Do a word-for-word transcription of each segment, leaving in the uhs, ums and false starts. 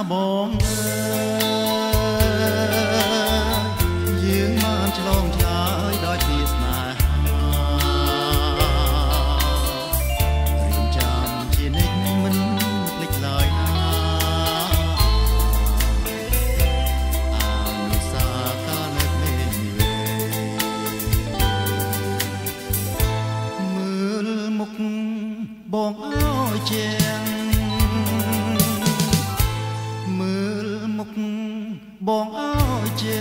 បងអើយយើងបានឆ្លងឆ្លើយដោយពីស្នេហារៀនចាំជានិច្ចមិនភ្លេចឡើយណាអានុសាកាលនៅពេលនេះមើលមុខបងអើយជាបងអើយជា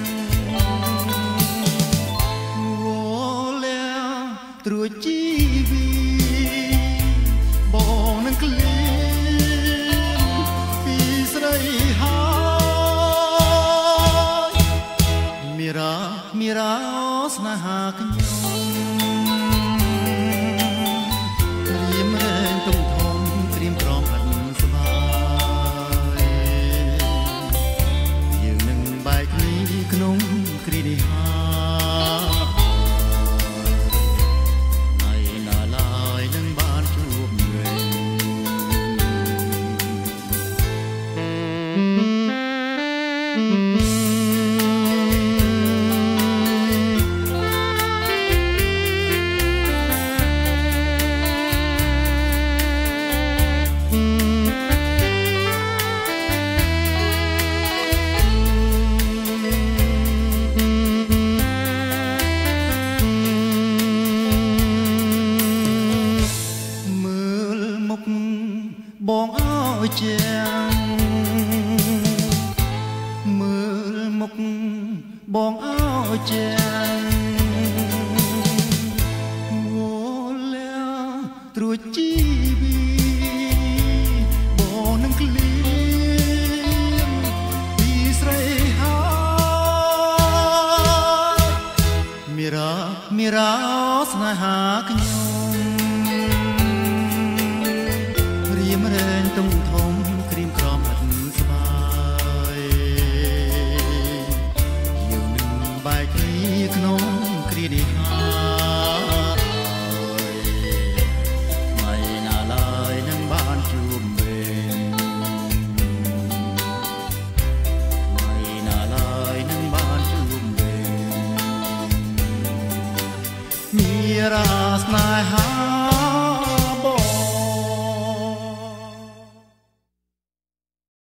វល់ត្រួតជីវីបងនឹងក្លៀនពីស្រីហើយមីរ៉ាមីរ៉ាស្នេហាខ្ញុំរៀមរែងទុំធំត្រៀមព្រមអត់ស្បាយក្នុងគ្រីនេះហើយណាឡើយនឹងបានជួបវិញបងអើយជាមើលមុខបងអើយជាវល់ត្រួតជីវីបងនឹងក្លៀនពីស្រីហើយមីរ៉ាមីរ៉ាស្នេហាខ្ញុំរៀមរែងទុំធំក្រៀមក្រំអត់ស្បាយយើងនឹងបែកគ្នាក្នុងគ្រានេះហើយថ្ងៃណាឡើយនឹងបានជួបវិញថ្ងៃណាឡើយនឹងបានជួបវិញមីរ៉ាស្នេហា